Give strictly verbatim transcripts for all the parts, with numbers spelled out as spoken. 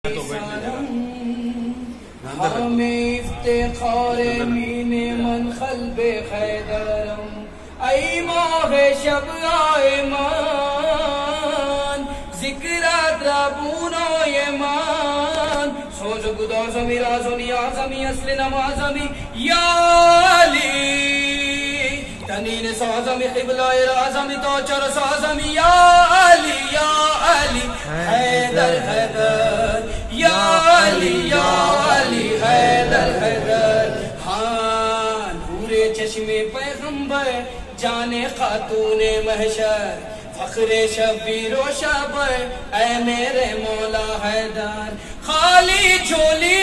हमें इफ्तिखारे मीने मन क़ल्बे खैदरम ऐ माह शब आए मान जिक्रा द्राबूनो ये मान सोच गुदा ज़मी राज़ोनी आज़मी असली नमाज़मी या अली तनीन साज़मी क़िबला राज़मी तो चर साज़मी या अली या अली हैदर हैदर या अली या अली हैदर हैदर। हाँ नूरे चश्मे पैगंबर जाने खातूने महशर फखरे शबीरो शबर ऐ मेरे मौला हैदर खाली झोली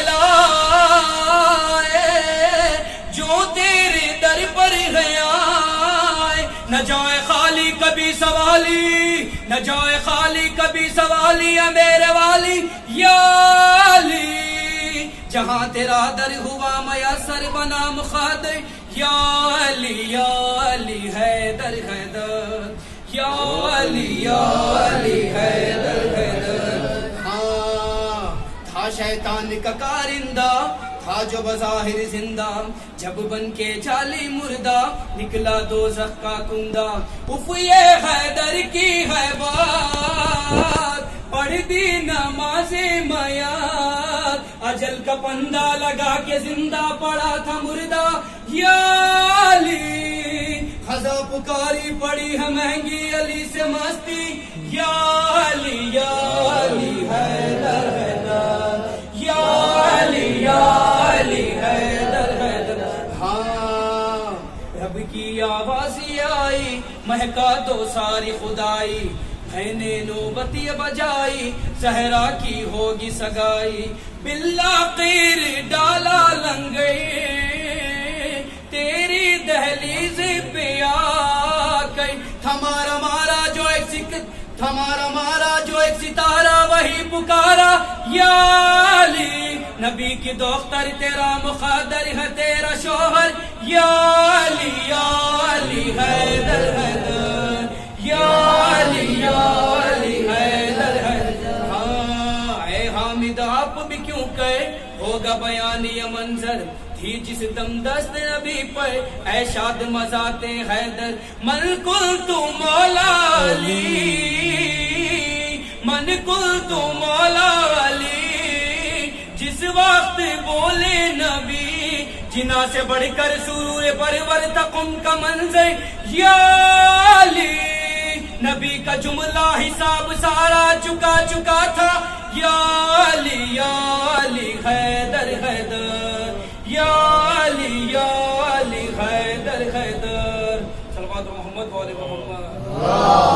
पहलाए जो तेरे दर पर गया न जाए खाली कभी सवाली न जाए खाली कभी सवाली है मेरे वाली या अली जहाँ तेरा दर हुआ मयसर बना मुखादर या अली या अली हैदर हैदर या अली या अली हैदर हैदर। हाँ था शैतान का कारिंदा था जो बज़ाहिर जिंदा जब बन के जाली मुर्दा निकला दोज़ख का कुंदा उफ ये हैदर की है बात पढ़ दी नमाज़े मयात अजल का पंदा लगा के जिंदा पड़ा था मुर्दा या अली खज़ा पुकारी पड़ी है महंगी अली से मस्ती या अली या अली हैदर हैदर या अली या अली हैदर हैदर। हाँ रब की आवाज़ आई महका दो सारी खुदाई मैंने नौबती बजाई सहरा की होगी सगाई बिल्ला कीर डाला लंगई तेरी दहलीज पे आके थमारा मारा जो एक सिक थमारा मारा जो एक सितारा वही पुकारा या अली नबी की दोख्तर तेरा मुखादर है तेरा शोहर या अली या अली हैदर हैदर या अली या अली हैदर हैदर। हाँ ऐ हामिद आप भी क्यों कहे होगा बयानी ये मंजर थी जिस दम दस्त नबी पर ऐ शाद मजाते हैदर मन कुल तू मौला अली मन कुल तू मौला अली जिस वक्त बोले नबी जिना से बढ़कर सुरूर परवर तक उनका मंजर या अली नबी का जुमला हिसाब सारा चुका चुका था या अली या अली हैदर हैदर या अली या अली हैदर हैदर। सल्लल्लाहु अलैहि मोहम्मद।